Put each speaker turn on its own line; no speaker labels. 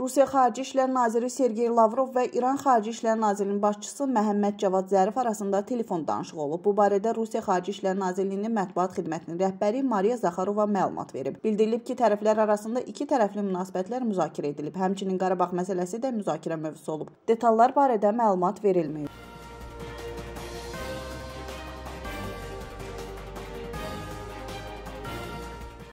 Rusiya Xarici İşlər Naziri Sergey Lavrov və İran Xarici İşlər Nazirliyinin başçısı Məhəmməd Cavad Zərif arasında telefon danışığı olub. Bu barədə Rusiya Xarici İşlər Nazirliyinin mətbuat xidmətinin rəhbəri Mariya Zaxarova məlumat verib. Bildirilib ki, tərəflər arasında iki tərəfli münasibətlər müzakirə edilib. Həmçinin Qarabağ məsələsi də müzakirə mövzusu olub. Detallar barədə məlumat verilməyib.